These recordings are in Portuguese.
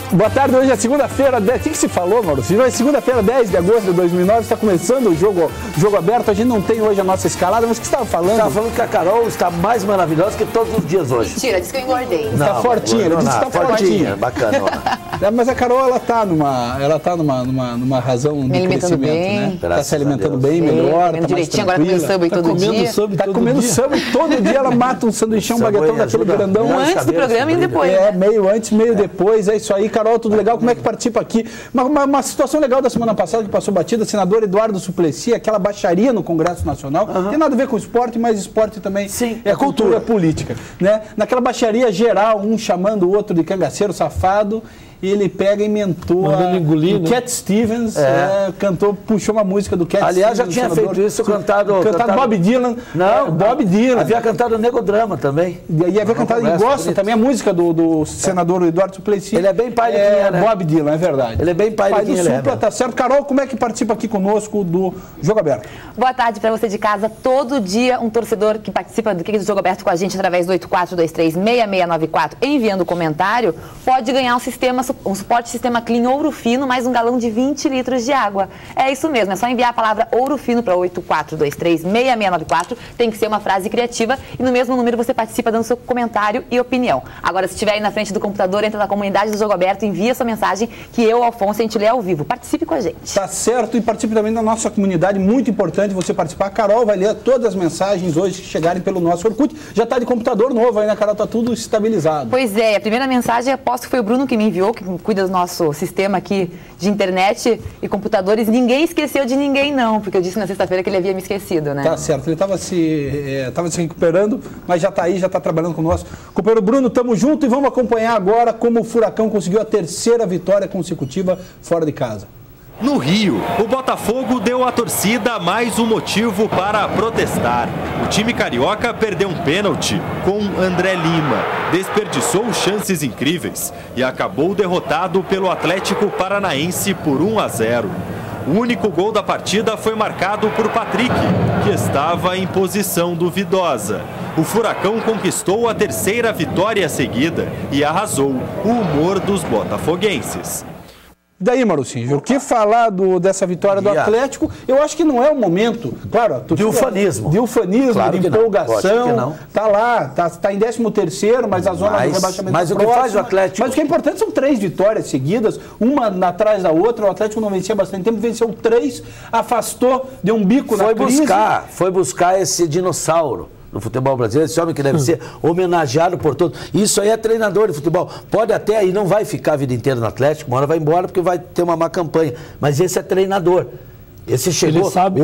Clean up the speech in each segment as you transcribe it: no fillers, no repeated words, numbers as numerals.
Boa tarde, hoje é segunda-feira, o que se falou, Maurício? Hoje é segunda-feira, 10 de agosto de 2009, está começando o jogo aberto, a gente não tem hoje a nossa escalada, mas o que você estava falando? Estava falando que a Carol está mais maravilhosa que todos os dias hoje. Mentira, disse que eu engordei. Está fortinha, ele disse que está fortinha. Bacana. Mas a Carol, ela está numa razão de crescimento, né? Está se alimentando bem, melhor, está mais tranquila. Agora comendo samba todo dia. Está comendo samba todo dia, ela mata um sanduichão, um baguetão daquele grandão. Antes do programa e depois. É, meio antes, meio depois, é isso aí. Carol, tudo legal? Como é que participa aqui? Uma situação legal da semana passada que passou batida, senador Eduardo Suplicy, aquela baixaria no Congresso Nacional, tem nada a ver com esporte, mas esporte também é cultura política, né? Naquela baixaria geral, um chamando o outro de cangaceiro safado, e ele pega e mentou o Cat Stevens, puxou uma música do Cat Stevens. Aliás, já tinha feito isso, cantado Bob Dylan. Não, Bob Dylan. Havia cantado Nego Drama também. E havia cantado, e gosta também a música do senador Eduardo Suplicy. Ele é bem pai de quem é, né? Bob Dylan, é verdade. Ele é bem pai de quem ele é. Tá certo. Carol, como é que participa aqui conosco do Jogo Aberto? Boa tarde para você de casa. Todo dia um torcedor que participa do Jogo Aberto com a gente através do 8423-6694, enviando comentário, pode ganhar um suporte sistema Clean Ouro Fino, mais um galão de 20 litros de água. É isso mesmo, é só enviar a palavra Ouro Fino para 8423-6694, tem que ser uma frase criativa e no mesmo número você participa dando seu comentário e opinião. Agora, se estiver aí na frente do computador, entra na comunidade do Jogo Aberto, envia sua mensagem que eu, Alfonso, a gente lê ao vivo. Participe com a gente. Tá certo, e participe também da nossa comunidade, muito importante você participar. A Carol vai ler todas as mensagens hoje que chegarem pelo nosso Orkut. Já está de computador novo aí, né, Carol? Tá tudo estabilizado. Pois é, a primeira mensagem, aposto que foi o Bruno que me enviou, que cuida do nosso sistema aqui de internet e computadores. Ninguém esqueceu de ninguém, não, porque eu disse na sexta-feira que ele havia me esquecido, né? Tá certo, ele estava se recuperando, mas já está aí, já está trabalhando conosco. Companheiro Bruno, tamo junto e vamos acompanhar agora como o Furacão conseguiu a terceira vitória consecutiva fora de casa. No Rio, o Botafogo deu à torcida mais um motivo para protestar. O time carioca perdeu um pênalti com André Lima, desperdiçou chances incríveis e acabou derrotado pelo Atlético Paranaense por 1-0. O único gol da partida foi marcado por Patrick, que estava em posição duvidosa. O Furacão conquistou a terceira vitória seguida e arrasou o humor dos botafoguenses. Daí, Marucinho, o que falar dessa vitória do Atlético? Eu acho que não é o momento, claro, de ufanismo. De ufanismo, claro, de empolgação. Está lá, está em 13º, mas a zona de rebaixamento Mas o que faz o Atlético? Mas o que é importante são 3 vitórias seguidas, uma atrás da outra. O Atlético não vencia há bastante tempo, venceu 3, afastou, deu um bico na crise. Foi buscar esse dinossauro no futebol brasileiro, esse homem que deve ser homenageado por todos. Isso aí é treinador de futebol. Pode até aí, não vai ficar a vida inteira no Atlético, uma hora vai embora porque vai ter uma má campanha. Mas esse é treinador. Esse chegou,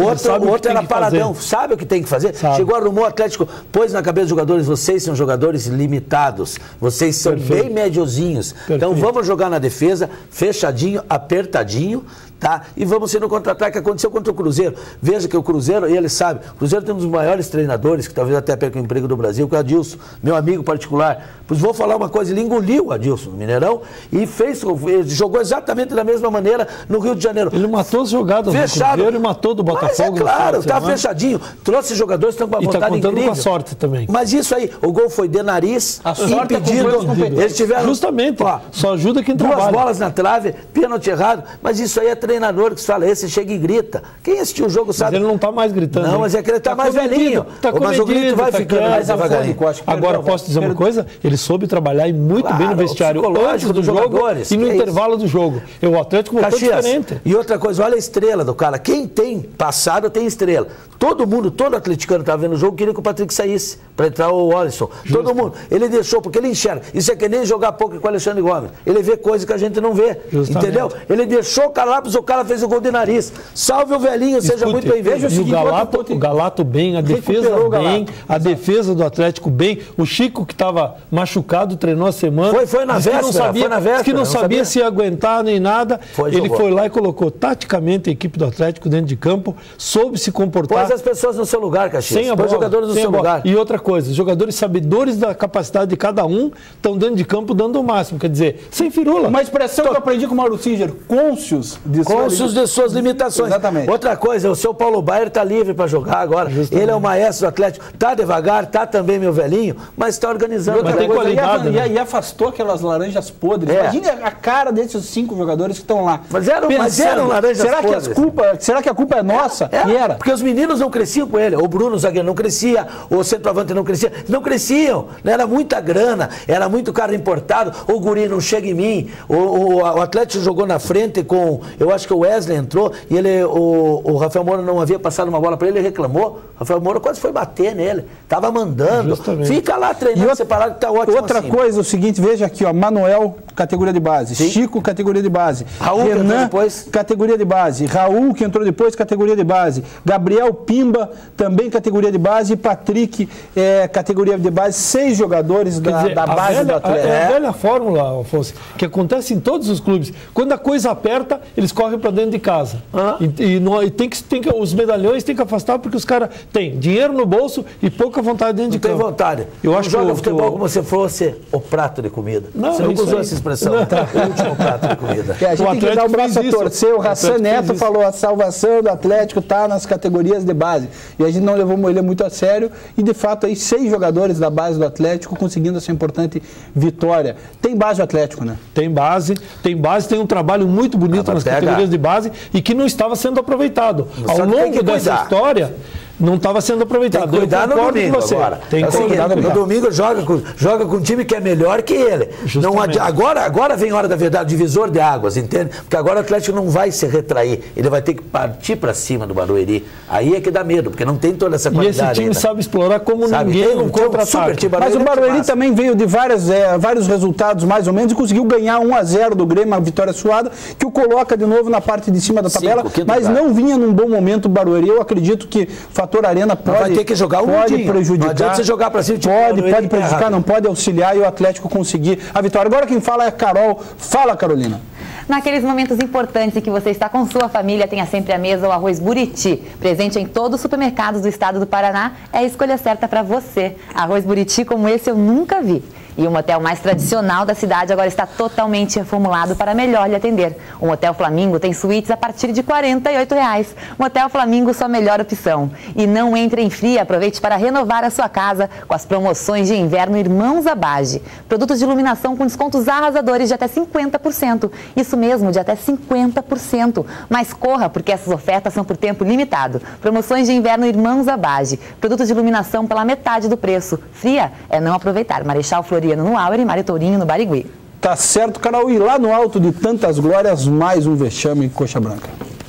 o outro era paradão, sabe o que tem que fazer? Chegou, arrumou o Atlético, pôs na cabeça dos jogadores, vocês são jogadores limitados, vocês são bem mediozinhos. Então vamos jogar na defesa, fechadinho, apertadinho, tá? E vamos ser no contra-ataque, aconteceu contra o Cruzeiro. Veja que o Cruzeiro, e ele sabe, o Cruzeiro tem um dos maiores treinadores, que talvez até perca o emprego do Brasil, que é o Adilson, meu amigo particular. Pois vou falar uma coisa, ele engoliu o Adilson no Mineirão e jogou exatamente da mesma maneira no Rio de Janeiro. Ele matou as jogadas do Cruzeiro e matou do Botafogo. Mas é claro, tá fechadinho. Trouxe jogadores que estão com uma vontade incrível. Com a sorte também. Mas isso aí, o gol foi de nariz, impedido. Eles tiveram... Justamente, só ajuda quem trabalha. 2 bolas na trave, pênalti errado, mas isso aí é treinador que se fala, esse chega e grita. Quem assistiu o jogo sabe. Mas ele não está mais gritando. Não, mas é que ele está mais velhinho. Mas o grito vai ficando mais devagarinho. Agora, posso dizer uma coisa? Ele soube trabalhar muito bem no vestiário antes do jogo e no intervalo do jogo. O Atlético voltou diferente. E outra coisa, olha a estrela do cara. Quem tem passado tem estrela. Todo atleticano que estava vendo o jogo queria que o Patrick saísse para entrar o Alisson. Todo mundo. Ele deixou, porque ele enxerga. Isso é que nem jogar poker com o Alexandre Gomes. Ele vê coisas que a gente não vê. Entendeu? Ele deixou o cara lá, o cara fez o gol de nariz. Salve o velhinho, seja muito bem-vindo. O Galato bem, a defesa bem, a defesa do Atlético bem. O Chico, que estava machucado, treinou a semana. Foi na véspera. Que não sabia se ia aguentar nem nada. Ele foi lá e colocou taticamente a equipe do Atlético dentro de campo, soube se comportar. Pôs as pessoas no seu lugar, Caxias. Pôs os jogadores no seu lugar. E outra coisa, os jogadores sabedores da capacidade de cada um estão dentro de campo dando o máximo. Quer dizer, sem firula. Uma expressão que eu aprendi com o Mauro Singer, cônscios de cônscios de suas limitações. Exatamente. Outra coisa, o seu Paulo Baier está livre para jogar agora. Justamente. Ele é o maestro do Atlético. Está devagar, está também meu velhinho, mas está organizando. Mas tem qualidade, né? E afastou aquelas laranjas podres. Imagina a cara desses 5 jogadores que estão lá. Mas eram laranjas podres. Será que a culpa é nossa? E era. Porque os meninos não cresciam com ele. O Bruno Zagueiro não crescia, o centroavante não crescia. Não cresciam. Era muita grana, era muito cara importado. O guri não chega em mim. O Atlético jogou na frente com... Eu acho que o Wesley entrou e o Rafael Moura não havia passado uma bola para ele, ele reclamou. O Rafael Moura quase foi bater nele. Estava mandando. Justamente. Fica lá treinando separado que está ótimo. Outra coisa, o seguinte, veja aqui, ó, Manuel, categoria de base. Sim. Chico, categoria de base. Raul, Renan, depois. Categoria de base. Raul, que entrou depois, categoria de base. Gabriel Pimba, também categoria de base. E Patrick, categoria de base. 6 jogadores da base do Atlético. É a velha fórmula, Afonso, que acontece em todos os clubes. Quando a coisa aperta, eles correm para dentro de casa. Os medalhões têm que afastar porque os caras têm dinheiro no bolso e pouca vontade dentro de campo. Tem vontade. Eu acho joga futebol como se fosse o prato de comida. Você nunca usou essa expressão. O último prato de comida. A gente tem que dar o braço a torcer. O Hassan Neto falou: a salvação do Atlético está nas categorias de base. E a gente não levou ele muito a sério. E de fato, aí 6 jogadores da base do Atlético conseguindo essa importante vitória. Tem base o Atlético, né? Tem base, tem um trabalho muito bonito nas categorias de base e que não estava sendo aproveitado. Ao longo dessa história, não estava sendo aproveitado. Tem que cuidar no domingo agora. Tem que cuidar no domingo, joga com um time que é melhor que ele. Não agora vem a hora da verdade, divisor de águas, entende? Porque agora o Atlético não vai se retrair. Ele vai ter que partir para cima do Barueri. Aí é que dá medo, porque não tem toda essa qualidade. E esse time sabe explorar como ninguém um contra-ataque. Mas o Barueri também veio de vários resultados, mais ou menos, e conseguiu ganhar 1-0 do Grêmio, uma vitória suada, que o coloca de novo na parte de cima da tabela, mas não vinha num bom momento o Barueri. Eu acredito que fator Arena vai ter que jogar pode prejudicar. Não adianta você jogar para cima. Pode prejudicar, não pode auxiliar e o Atlético conseguir a vitória. Agora quem fala é a Carol. Fala, Carolina. Naqueles momentos importantes em que você está com sua família, tenha sempre à mesa o arroz Buriti. Presente em todos os supermercados do estado do Paraná, é a escolha certa para você. Arroz Buriti como esse eu nunca vi. E o motel mais tradicional da cidade agora está totalmente reformulado para melhor lhe atender. O Motel Flamingo tem suítes a partir de R$ 48,00. Motel Flamingo, sua melhor opção. E não entre em fria, aproveite para renovar a sua casa com as promoções de inverno Irmãos Abage. Produtos de iluminação com descontos arrasadores de até 50%. Isso mesmo, de até 50%. Mas corra, porque essas ofertas são por tempo limitado. Promoções de inverno Irmãos Abage. Produtos de iluminação pela metade do preço. Fria é não aproveitar. Marechal Floriano no Auer e Mário Tourinho no Barigui. Tá certo, Carol. E lá no alto de tantas glórias, mais um vexame em Coxa Branca.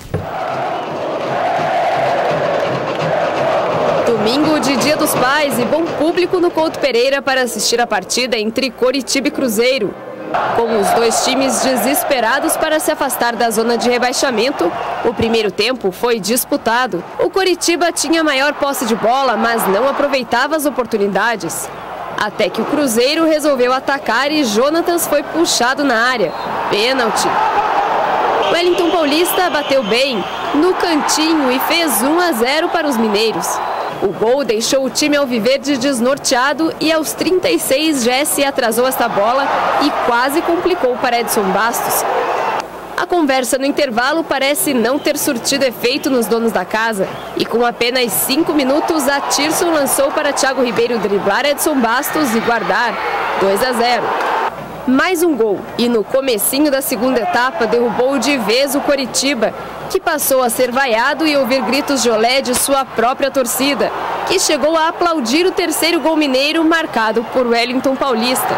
Domingo de Dia dos Pais e bom público no Couto Pereira para assistir a partida entre Coritiba e Cruzeiro. Com os dois times desesperados para se afastar da zona de rebaixamento, o primeiro tempo foi disputado. O Coritiba tinha maior posse de bola, mas não aproveitava as oportunidades. Até que o Cruzeiro resolveu atacar e Jonatas foi puxado na área. Pênalti. Wellington Paulista bateu bem no cantinho e fez 1-0 para os mineiros. O gol deixou o time alviverde desnorteado e aos 36 Jesse atrasou esta bola e quase complicou para Edson Bastos. A conversa no intervalo parece não ter surtido efeito nos donos da casa. E com apenas 5 minutos, a Tirson lançou para Thiago Ribeiro driblar Edson Bastos e guardar 2-0. Mais um gol. E no comecinho da segunda etapa, derrubou de vez o Coritiba, que passou a ser vaiado e ouvir gritos de olé de sua própria torcida, que chegou a aplaudir o terceiro gol mineiro marcado por Wellington Paulista.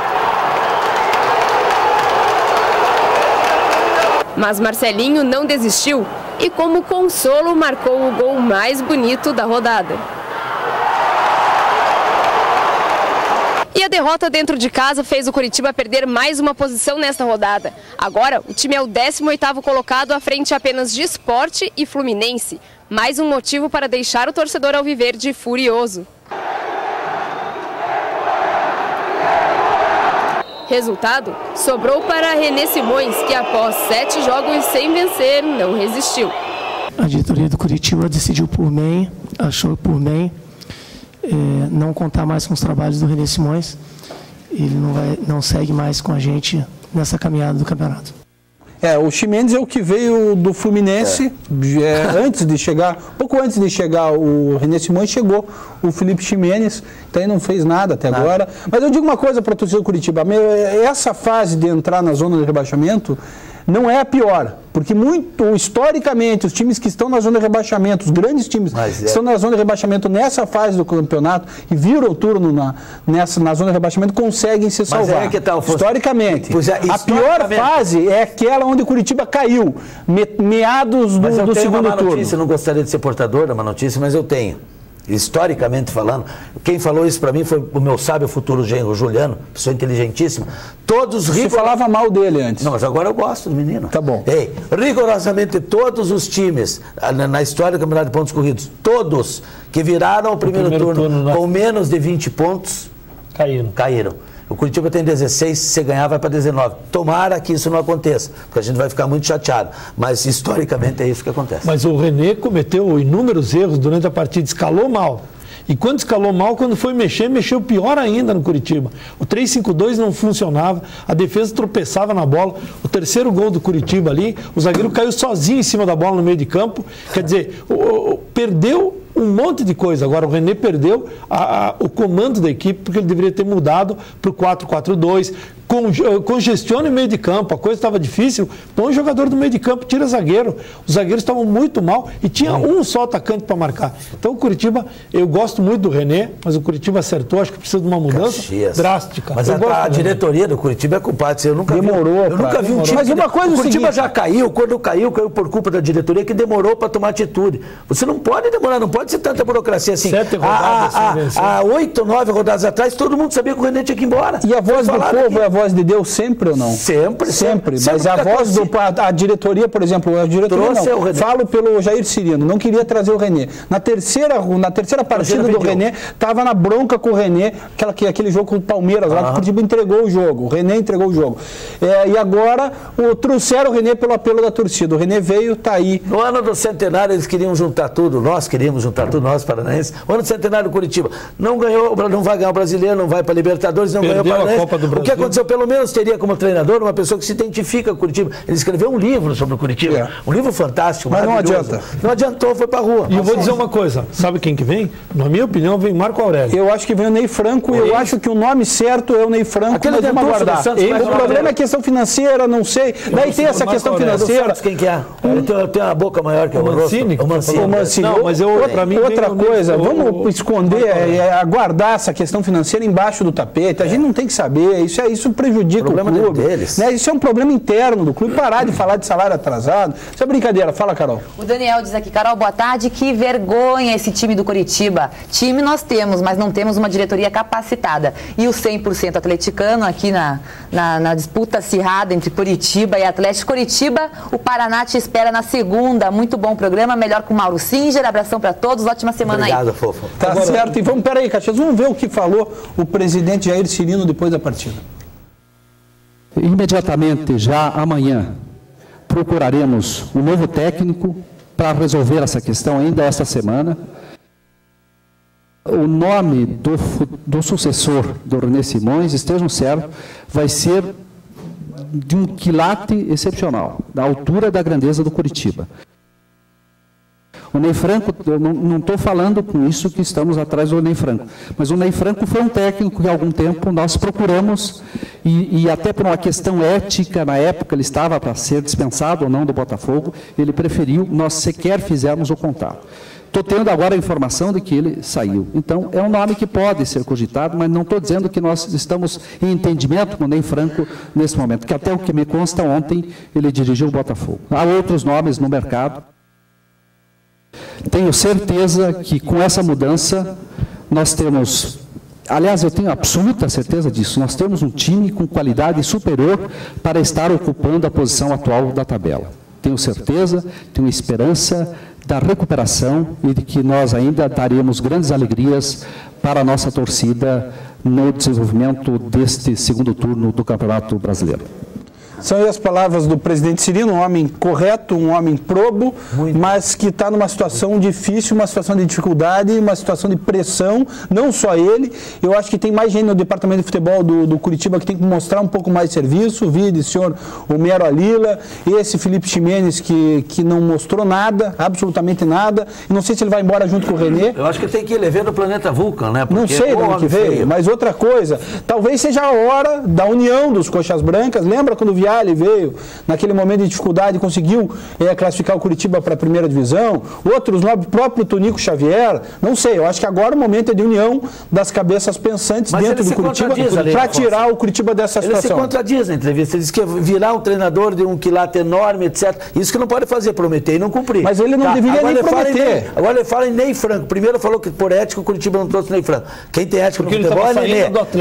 Mas Marcelinho não desistiu e, como consolo, marcou o gol mais bonito da rodada. E a derrota dentro de casa fez o Coritiba perder mais uma posição nesta rodada. Agora, o time é o 18º colocado à frente apenas de Sport e Fluminense. Mais um motivo para deixar o torcedor alviverde furioso. Resultado, sobrou para René Simões, que após 7 jogos sem vencer, não resistiu. A diretoria do Coritiba decidiu por bem, achou por bem não contar mais com os trabalhos do René Simões. Ele não segue mais com a gente nessa caminhada do campeonato. O Ximenes é o que veio do Fluminense, antes de chegar, pouco antes de chegar o René Simões, chegou o Felipe Ximenes, então ele não fez nada até agora. Mas eu digo uma coisa para a torcida do Curitiba, essa fase de entrar na zona de rebaixamento não é a pior, porque historicamente, os times que estão na zona de rebaixamento, os grandes times que estão na zona de rebaixamento nessa fase do campeonato e viram o turno na zona de rebaixamento, conseguem se salvar. Historicamente. A pior fase é aquela onde o Curitiba caiu, meados do segundo turno. Notícia, eu não gostaria de ser portador de uma notícia, mas eu tenho. Historicamente falando, quem falou isso para mim foi o meu sábio futuro genro, Juliano, pessoa inteligentíssima. Todos Você falava mal dele antes. Não, mas agora eu gosto do menino. Tá bom. Rigorosamente todos os times na história do Campeonato de Pontos Corridos, todos que viraram o primeiro turno com menos de 20 pontos, caíram. O Curitiba tem 16, se você ganhar vai para 19. Tomara que isso não aconteça, porque a gente vai ficar muito chateado. Mas historicamente é isso que acontece. Mas o René cometeu inúmeros erros durante a partida, escalou mal. E quando escalou mal, quando foi mexeu pior ainda no Curitiba. O 3-5-2 não funcionava, a defesa tropeçava na bola. O terceiro gol do Curitiba ali, o zagueiro caiu sozinho em cima da bola no meio de campo. Quer dizer, perdeu um monte de coisa. Agora o René perdeu o comando da equipe, porque ele deveria ter mudado para o 4-4-2. Congestiona o meio de campo, a coisa estava difícil, põe o jogador do meio de campo, tira zagueiro. Os zagueiros estavam muito mal e tinha um só atacante para marcar. Então o Curitiba, eu gosto muito do René, mas o Curitiba acertou, acho que precisa de uma mudança drástica. Mas a diretoria do Curitiba é culpada. Eu nunca vi um time. Mas uma coisa, o Curitiba já caiu, quando caiu por culpa da diretoria que demorou para tomar atitude. Você não pode demorar, não pode ser tanta burocracia assim. 7 rodadas há 8, 9 rodadas atrás, todo mundo sabia que o René tinha que ir embora. E a voz do povo é a voz de Deus sempre ou não? Sempre. Mas a voz a diretoria, por exemplo, falo pelo Jair Cirino, não queria trazer o René. Na terceira partida do René, estava na bronca com o René, aquele jogo com o Palmeiras, lá que o Curitiba entregou o jogo, o René entregou o jogo. E agora trouxeram o René pelo apelo da torcida. O René veio, está aí. No ano do centenário eles queriam juntar tudo, nós queríamos juntar tudo, nós paranaenses. O ano do centenário do Curitiba não ganhou, não vai ganhar o Brasileiro, não vai para a Libertadores, não ganhou para a Copa do Brasil. O que aconteceu? Pelo menos teria como treinador uma pessoa que se identifica com o Curitiba. Ele escreveu um livro sobre o Curitiba, um livro fantástico, mas não adianta. Não adiantou, foi para a rua. E eu vou dizer uma coisa, sabe quem que vem? Na minha opinião, vem Marco Aurélio. Eu acho que vem o Ney Franco, eu acho que o nome certo é o Ney Franco, mas vamos aguardar. O problema é a questão financeira, não sei. Daí tem essa questão financeira. Quem que é? Ele tem uma boca maior que o Mancini. O Mancini. Não, mas para mim outra coisa, vamos esconder, aguardar essa questão financeira embaixo do tapete. A gente não tem que saber, isso prejudica o clube. Né? Isso é um problema interno do clube, parar de falar de salário atrasado. Isso é brincadeira. Fala, Carol. O Daniel diz aqui, Carol, boa tarde, que vergonha esse time do Curitiba. Time nós temos, mas não temos uma diretoria capacitada. E o 100% atleticano aqui na disputa acirrada entre Curitiba e Atlético. Curitiba, o Paraná te espera na segunda. Muito bom programa, melhor com o Mauro Singer. Abração para todos, ótima semana. Obrigado, aí. Fofo. Tá certo. E peraí, Caxias, vamos ver o que falou o presidente Jair Cirino depois da partida. Imediatamente, já amanhã, procuraremos um novo técnico para resolver essa questão ainda esta semana. O nome do sucessor do René Simões, estejam certos, vai ser de um quilate excepcional, da altura da grandeza do Curitiba. O Ney Franco, eu não estou falando com isso que estamos atrás do Ney Franco, mas o Ney Franco foi um técnico que há algum tempo nós procuramos, e até por uma questão ética, na época ele estava para ser dispensado ou não do Botafogo, ele preferiu, nós sequer fizemos o contato. Estou tendo agora a informação de que ele saiu. Então, é um nome que pode ser cogitado, mas não estou dizendo que nós estamos em entendimento com o Ney Franco nesse momento, que até o que me consta ontem, ele dirigiu o Botafogo. Há outros nomes no mercado. Tenho certeza que com essa mudança nós temos, aliás, eu tenho absoluta certeza disso, nós temos um time com qualidade superior para estar ocupando a posição atual da tabela. Tenho certeza, tenho esperança da recuperação e de que nós ainda daremos grandes alegrias para a nossa torcida no desenvolvimento deste segundo turno do Campeonato Brasileiro. São aí as palavras do presidente Cirino, um homem correto, um homem probo, mas que está numa situação difícil, uma situação de dificuldade, uma situação de pressão, não só ele. Eu acho que tem mais gente no departamento de futebol do Curitiba que tem que mostrar um pouco mais de serviço, o senhor Homero Alila, esse Felipe Ximenes que não mostrou nada, absolutamente nada. Não sei se ele vai embora junto com o René. Eu acho que tem que ir levando o planeta Vulcan, né? Não sei de onde que veio, mas outra coisa, talvez seja a hora da união dos coxas brancas. Lembra quando o Viale veio, naquele momento de dificuldade, conseguiu classificar o Curitiba para a primeira divisão? Outros, o próprio Tonico Xavier, não sei, eu acho que agora o momento é de união das cabeças pensantes dentro do Curitiba para tirar o Curitiba dessa situação. Ele se contradiz na entrevista, ele diz que ia virar um treinador de um quilate enorme, etc. Isso que não pode fazer, prometer e não cumprir. Mas ele não deveria nem prometer. Agora ele fala em Ney Franco. Primeiro falou que por ética o Curitiba não trouxe Ney Franco. Quem tem ética no futebol é Nenê.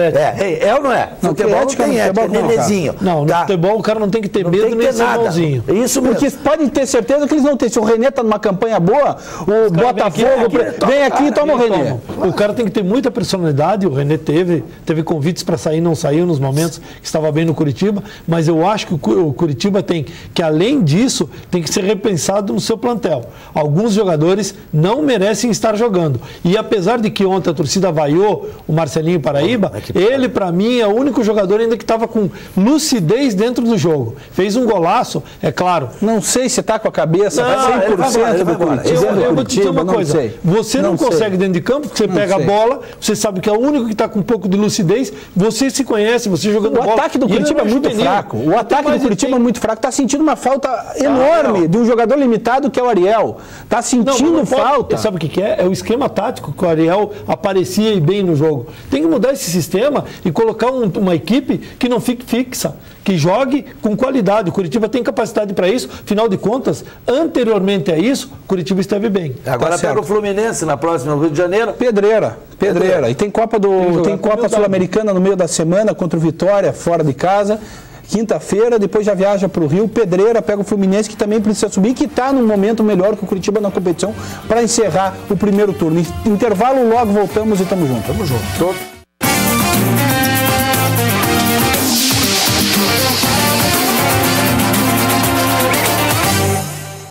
É ou não é? No futebol não tem ética, é Nenezinho. Não, no futebol o cara não tem que ter medo nem ser bonzinho. Isso mesmo. Porque podem ter certeza que eles não têm. Se o René está numa campanha boa, o Botafogo vem aqui e toma o René. O cara tem que ter muita personalidade. O René teve convites para sair, não saiu nos momentos que estava bem no Curitiba, mas eu acho que o Curitiba tem que, além disso, tem que ser repensado no seu plantel. Alguns jogadores não merecem estar jogando. E apesar de que ontem a torcida vaiou o Marcelinho Paraíba, ele, para mim, é o único jogador ainda que estava com lucidez dentro do jogo. Fez um golaço, é claro. Não sei se está com a cabeça 100% do Curitiba. Eu vou te dizer uma coisa. Você não consegue dentro de campo, porque você pega a bola, você sabe que é o único que está com um pouco de lucidez, você se conhece, você jogando bola. O ataque do Curitiba é muito fraco. O ataque do Curitiba é muito fraco. Está sentindo uma falta enorme de um jogador limitado que é o Ariel. Está sentindo falta. Sabe o que é? É o esquema tático que o Ariel aparecia e bem no jogo. Tem que mudar esse sistema e colocar uma equipe que não fique fixa, que jogue com qualidade. O Curitiba tem capacidade para isso. Afinal de contas, anteriormente a isso, o Curitiba esteve bem. Agora pega o Fluminense na próxima, no Rio de Janeiro. Pedreira. E tem Copa Sul-Americana no meio da semana contra o Vitória, fora de casa. Quinta-feira, depois já viaja para o Rio. Pedreira pega o Fluminense, que também precisa subir, que está num momento melhor que o Curitiba na competição para encerrar o primeiro turno. Intervalo, logo voltamos e estamos juntos. Tamo junto.